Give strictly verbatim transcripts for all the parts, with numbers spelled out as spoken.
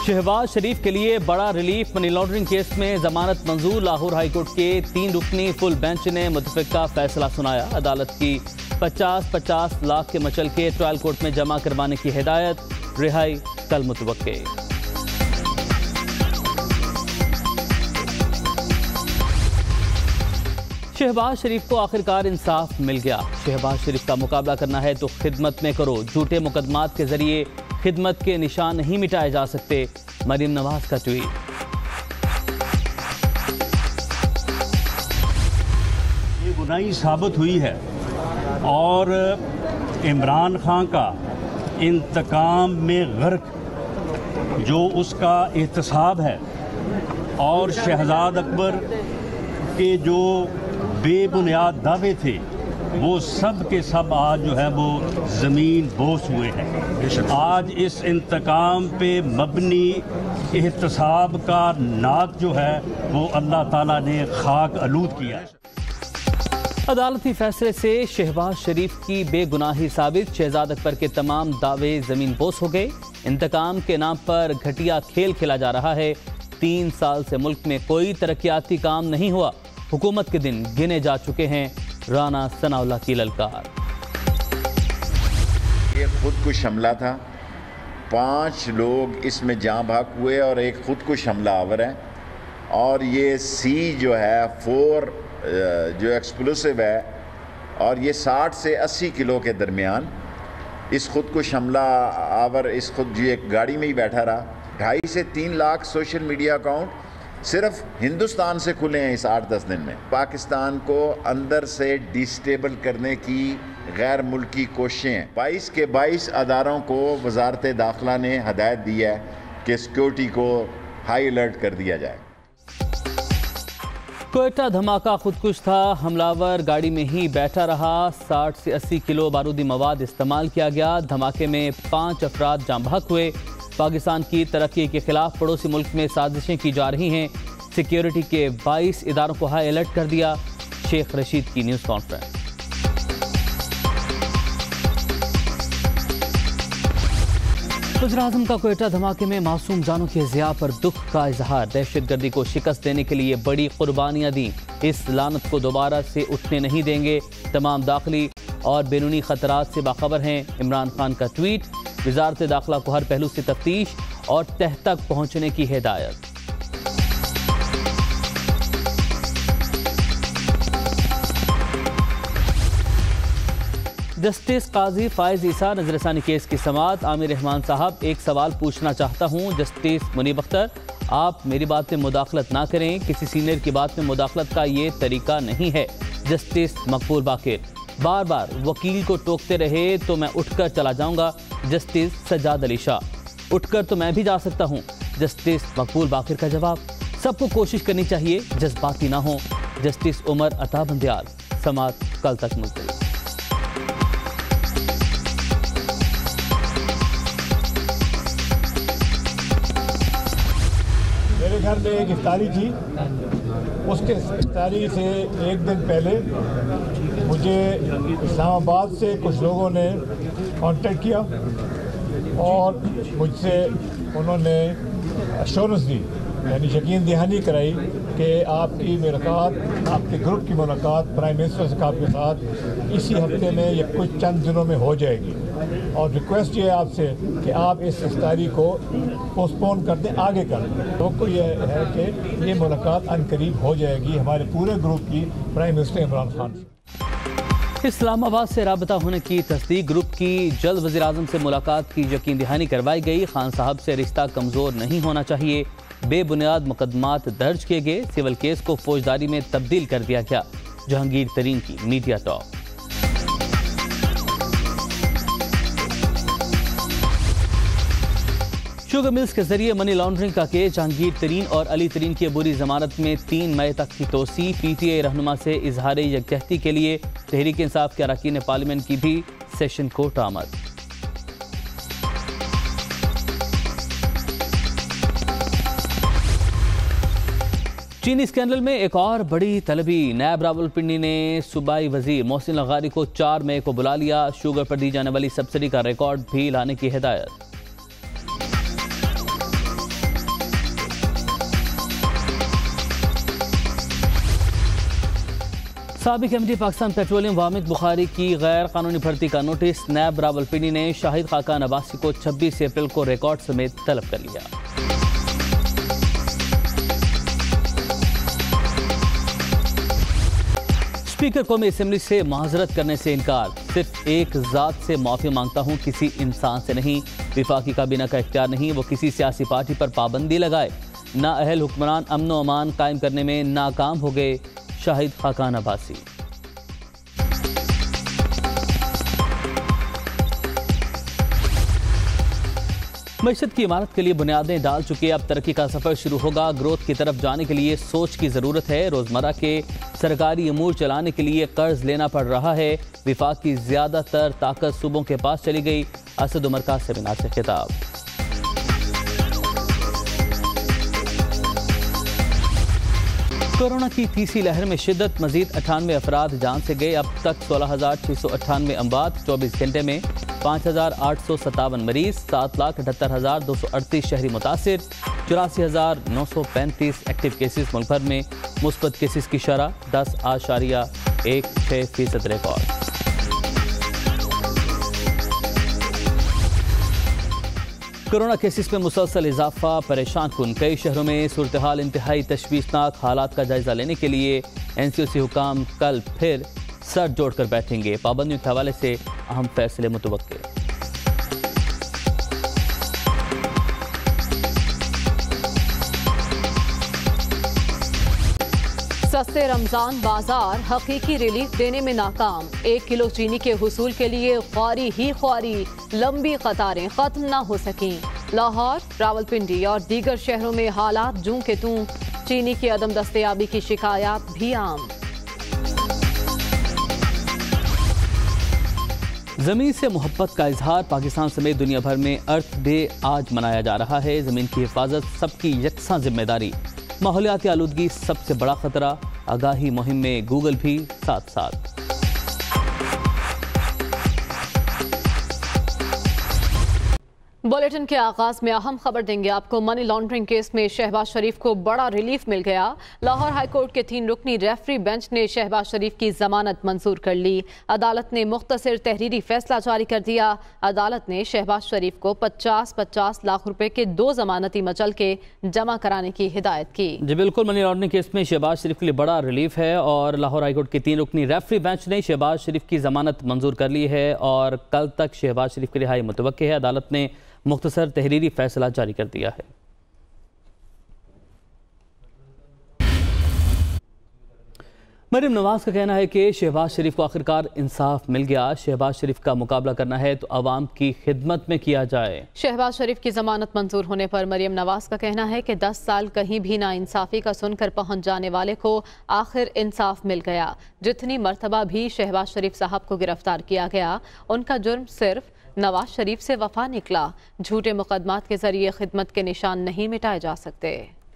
शहबाज शरीफ के लिए बड़ा रिलीफ। मनी लॉन्ड्रिंग केस में जमानत मंजूर। लाहौर हाईकोर्ट के तीन रुकनी फुल बेंच ने मुतफिका फैसला सुनाया। अदालत की पचास पचास लाख के मचल के ट्रायल कोर्ट में जमा करवाने की हिदायत। रिहाई कल मुतवक्के। शहबाज शरीफ को आखिरकार इंसाफ मिल गया। शहबाज शरीफ का मुकाबला करना है तो खिदमत में करो। झूठे मुकदमात के जरिए खिदमत के निशान नहीं मिटाए जा सकते। मरीम नवाज का ट्वीट। ये गुनाही साबित हुई है और इमरान खान का इंतकाम में गर्क जो उसका एहतसाब है और शहजाद अकबर के जो बेबुनियाद दावे थे वो सब के सब आज जो है वो ज़मीन बोस हुए हैं। आज इस इंतकाम पे मबनी एहतसाब का नाक जो है वो अल्लाह ताला ने खाक आलूद किया है। अदालती फैसले से शहबाज शरीफ की बेगुनाही साबित। शहजाद अकबर के तमाम दावे ज़मीन बोस हो गए। इंतकाम के नाम पर घटिया खेल खेला जा रहा है। तीन साल से मुल्क में कोई तरक्याती काम नहीं हुआ। हुकूमत के दिन गिने जा चुके हैं। राना सनाउल्लाह की ललकार। ये खुदकुश हमला था। पांच लोग इसमें जाँ भाग हुए और एक खुदकुश हमला आवर है। और ये सी जो है फोर जो एक्सप्लोसिव है और ये साठ से अस्सी किलो के दरमियान इस खुदकुश हमला आवर इस खुद जी एक गाड़ी में ही बैठा रहा। ढाई से तीन लाख सोशल मीडिया अकाउंट सिर्फ हिंदुस्तान से खुले हैं इस आठ दस दिन में। पाकिस्तान को अंदर से डिस्टेबल करने की गैर मुल्की कोशिशें। बाईस के बाईस अदारों को वजारत दाखिला ने हदायत दी है कि सिक्योरिटी को हाई अलर्ट कर दिया जाए। कोयटा धमाका खुदकुश था। हमलावर गाड़ी में ही बैठा रहा। साठ से अस्सी किलो बारूदी मवाद इस्तेमाल किया गया। धमाके में पाँच अफराद जाँ बहक हुए। पाकिस्तान की तरक्की के खिलाफ पड़ोसी मुल्क में साजिशें की जा रही हैं। सिक्योरिटी के बाईस इदारों को हाई अलर्ट कर दिया। शेख रशीद की न्यूज़ कॉन्फ्रेंस। वज़ीर-ए-आज़म का कोयटा धमाके में मासूम जानों के ज़िया पर दुख का इजहार। दहशतगर्दी को शिकस्त देने के लिए बड़ी कुर्बानियां दी। इस लानत को दोबारा से उठने नहीं देंगे। तमाम दाखिली और बैरूनी खतरात से बाखबर हैं। इमरान खान का ट्वीट। वजारत दाखिला को हर पहलू से तफ्तीश और तह तक पहुंचने की हिदायत। जस्टिस काजी फायज ईसा नजरसानी केस की समाअत। आमिर रहमान साहब, एक सवाल पूछना चाहता हूं। जस्टिस मुनीब अख्तर, आप मेरी बात में मुदाखलत ना करें। किसी सीनियर की बात में मुदाखलत का ये तरीका नहीं है। जस्टिस मकबूल बाकिर, बार बार वकील को टोकते रहे तो मैं उठकर चला जाऊंगा। जस्टिस सज्जाद अली शाह, उठकर तो मैं भी जा सकता हूं। जस्टिस मकबूल बाकिर का जवाब, सबको कोशिश करनी चाहिए जज्बाती ना हो। जस्टिस उमर अता बंदियाल, समाअत कल तक मुलतवी। मेरे घर में एक इफ्तारी थी। उसके इफ्तारी से एक दिन पहले मुझे इस्लामाबाद से कुछ लोगों ने कांटेक्ट किया और मुझसे उन्होंने अश्योरेंस दी, यानी यकीन दहानी कराई कि आपकी मुलाकात, आपके ग्रुप की मुलाकात प्राइम मिनिस्टर साहब के साथ इसी हफ्ते में या कुछ चंद दिनों में हो जाएगी। और रिक्वेस्ट ये है आपसे कि आप इस इफ्तारी को पोस्टपोन कर दें, आगे कर दें। तो को ये है कि ये मुलाकात अनकरीब हो जाएगी हमारे पूरे ग्रुप की प्राइम मिनिस्टर इमरान खान से। इस्लामाबाद से राबता होने की तस्दीक। ग्रुप की जल्द वज़ीर-ए-आज़म से मुलाकात की यकीन दहानी करवाई गई। खान साहब से रिश्ता कमज़ोर नहीं होना चाहिए। बेबुनियाद मुकदमात दर्ज किए गए। सिविल केस को फौजदारी में तब्दील कर दिया गया। जहांगीर तरीन की मीडिया टॉक। शुगर मिल्स के जरिए मनी लॉन्ड्रिंग का केस। जहांगीर तरीन और अली तरीन की अबूरी जमानत में तीन मई तक की तोसी। पीटीआई रहनुमा से इजहार यकजहती के लिए तहरीक इंसाफ के अरकान पार्लियामेंट की भी सेशन कोर्ट आमद। चीनी स्कैंडल में एक और बड़ी तलबी। नायब रावलपिंडी ने सूबाई वजीर मोहसिन लगारी को चार मई को बुला लिया। शुगर पर दी जाने वाली सब्सिडी का रिकॉर्ड भी लाने की हिदायत। साबिक एमडी पाकिस्तान पेट्रोलियम वामिद बुखारी की गैर कानूनी भर्ती का नोटिस। नैब रावलपिंडी ने शाहिद खाकान अब्बासी को छब्बीस अप्रैल को रिकॉर्ड समेत तलब कर लिया। स्पीकर कौमी असेंबली से माजरत करने से इनकार। सिर्फ एक जात से माफी मांगता हूं, किसी इंसान से नहीं। विफाकी काबीना का इख्तियार नहीं वो किसी सियासी पार्टी पर पाबंदी लगाए। ना अहल हुक्मरान अमन व अमान कायम करने में नाकाम हो गए शाहिद खाकान अब्बासी। मईशत की इमारत के लिए बुनियादें डाल चुके, अब तरक्की का सफर शुरू होगा। ग्रोथ की तरफ जाने के लिए सोच की जरूरत है। रोजमर्रा के सरकारी अमूर चलाने के लिए कर्ज लेना पड़ रहा है। विफाक की ज्यादातर ताकत सूबों के पास चली गई। असद उमर का सेमिनार से खिताब। कोरोना की तीसरी लहर में शिद्दत, मजीद अठानवे अफराद जान से गए। अब तक सोलह हजार छः सौ अट्ठानवे अम्बात। चौबीस घंटे में पाँच हजार आठ सौ सत्तावन मरीज। सात लाख अठहत्तर हजार दो सौ अड़तीस शहरी मुतासिर। चौरासी हजार नौ सौ पैंतीस एक्टिव केसेस। मुल्क भर में मुस्बत केसेस की शरह दस आशारिया एक छः फीसद रिकॉर्ड। कोरोना केसेस में मुसलसल इजाफा परेशान कुन। कई शहरों में सूरत हाल इंतहाई तशवीशनाक। हालात का जायजा लेने के लिए एन सी ओ सी हुकाम कल फिर सर जोड़कर बैठेंगे। पाबंदियों के हवाले से अहम फैसले मुतवक्के। सस्ते रमजान बाजार हकीकी रिलीफ देने में नाकाम। एक किलो चीनी के हुसूल के लिए ख्वारी ही ख्वारी। लंबी कतारें खत्म ना हो सकीं। लाहौर, रावलपिंडी और दीगर शहरों में हालात जूं के तूं। चीनी की अदम दस्तयाबी की शिकायत भी आम। जमीन से मोहब्बत का इजहार। पाकिस्तान समेत दुनिया भर में अर्थ डे आज मनाया जा रहा है। जमीन की हिफाजत सबकी यकसां जिम्मेदारी। माहौलियाती आलूदगी सबसे बड़ा खतरा। आगाही मुहिम में गूगल भी साथ साथ। बुलेटिन के आगाज में अहम खबर देंगे आपको। मनी लॉन्ड्रिंग केस में शहबाज शरीफ को बड़ा रिलीफ मिल गया। लाहौर हाईकोर्ट के तीन रुकनी रेफरी बेंच ने शहबाज शरीफ की जमानत मंजूर कर ली। अदालत ने मुख्तसर तहरीरी फैसला जारी कर दिया। अदालत ने शहबाज शरीफ को पचास पचास लाख रुपए के दो जमानती मचल के जमा कराने की हिदायत की। जी बिल्कुल, मनी लॉन्ड्रिंग केस में शहबाज शरीफ के लिए बड़ा रिलीफ है और लाहौर हाईकोर्ट के तीन रुकनी रेफरी बेंच ने शहबाज शरीफ की जमानत मंजूर कर ली है और कल तक शहबाज शरीफ की रिहाई मुतवक्के है। अदालत ने मुख्तसर तहरीरी फैसला जारी कर दिया है। मरीम नवाज का कहना है कि शहबाज शरीफ को आखिरकार इंसाफ मिल गया। शहबाज शरीफ का मुकाबला करना है तो आवाम की खिदमत में किया जाए। शहबाज शरीफ की जमानत मंजूर होने पर मरीम नवाज का कहना है कि दस साल कहीं भी ना इंसाफी का सुनकर पहुंच जाने वाले को आखिर इंसाफ मिल गया। जितनी मरतबा भी शहबाज शरीफ साहब को गिरफ्तार किया गया, उनका जुर्म सिर्फ नवाज शरीफ से वफा निकला। झूठे मुकदमात के जरिए खिदमत के निशान नहीं मिटाए जा सकते।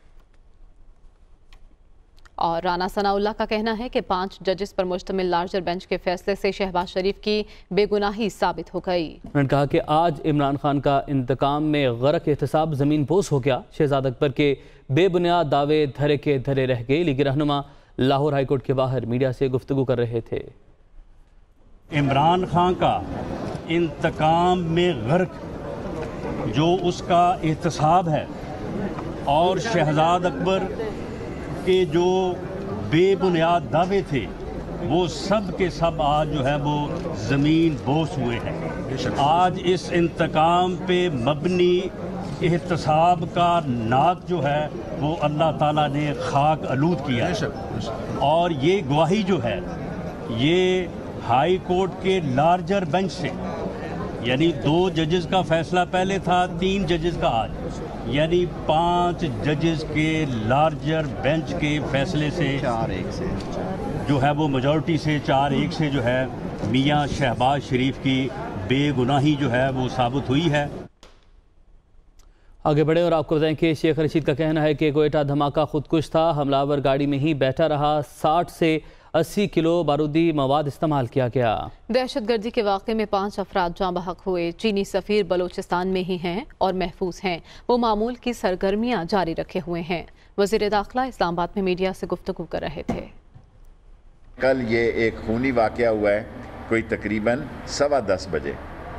और राना सनाउल्लाह का कहना है कि पांच जजेस पर मुश्तमिल लार्जर बेंच के फैसले से शहबाज शरीफ की बेगुनाही साबित हो गई। उन्होंने कहा कि आज इमरान खान का इंतकाम में गरक एहतसाब जमीन बोस हो गया। शहजाद अकबर के बेबुनियाद दावे धरे के धरे रह गए। लीगी रहनुमा लाहौर हाईकोर्ट के बाहर मीडिया से गुफ्तगू कर रहे थे। इमरान खान का इंतकाम में गर्क जो उसका एहतसाब है और शहजाद अकबर के जो बेबुनियाद दावे थे वो सब के सब आज जो है वो ज़मीन बोस हुए हैं। आज इस इंतकाम पे मबनी एहतसाब का नाक जो है वो अल्लाह ताला ने खाक आलूद किया है और ये गवाही जो है ये हाई कोर्ट के लार्जर बेंच से, यानी दो जजेस का फैसला पहले था, तीन जजेस का आज, यानी पांच जजेस के लार्जर बेंच के फैसले से चार एक से जो है वो मेजॉरिटी से चार एक से जो है मियां शहबाज शरीफ की बेगुनाही जो है वो साबित हुई है। आगे बढ़े और आपको बताएं कि शेख रशीद का कहना है कि कोयटा धमाका खुदकुश था। हमलावर गाड़ी में ही बैठा रहा। साठ से अस्सी किलो बारूदी मवाद इस्तेमाल किया गया। दहशतगर्दी के वाक़े में पाँच अफराद जाँ बहक हुए। चीनी सफ़ीर बलोचिस्तान में ही हैं और महफूज हैं। वो मामूल की सरगर्मियाँ जारी रखे हुए हैं। वज़ीर दाखिला इस्लामाबाद में मीडिया से गुफ्तगू कर रहे थे। कल ये एक खूनी वाक़या हुआ है कोई तकरीबन सवा दस बजे,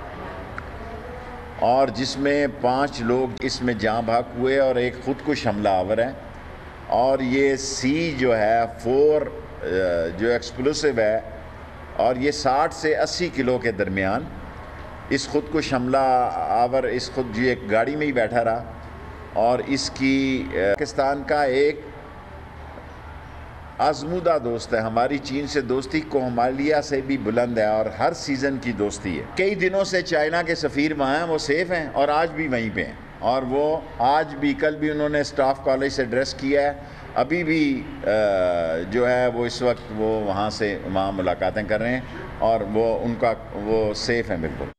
और जिसमें पांच लोग इसमें जाँ भाग हुए और एक खुदकुश हमलावर है। और ये सी जो है फोर जो एक्सप्लोसिव है, और ये साठ से अस्सी किलो के दरमियान। इस खुदकुश हमला आवर इस खुद जी एक गाड़ी में ही बैठा रहा, और इसकी पाकिस्तान का एक आजमूदा दोस्त है। हमारी चीन से दोस्ती कोहमालिया से भी बुलंद है और हर सीज़न की दोस्ती है। कई दिनों से चाइना के सफ़ीर वहाँ हैं, वो सेफ़ हैं और आज भी वहीं पे हैं, और वो आज भी कल भी उन्होंने स्टाफ कॉलेज से एड्रेस किया है। अभी भी जो है वो इस वक्त वो वहाँ से वहाँ मुलाकातें कर रहे हैं, और वो उनका वो सेफ़ हैं बिल्कुल।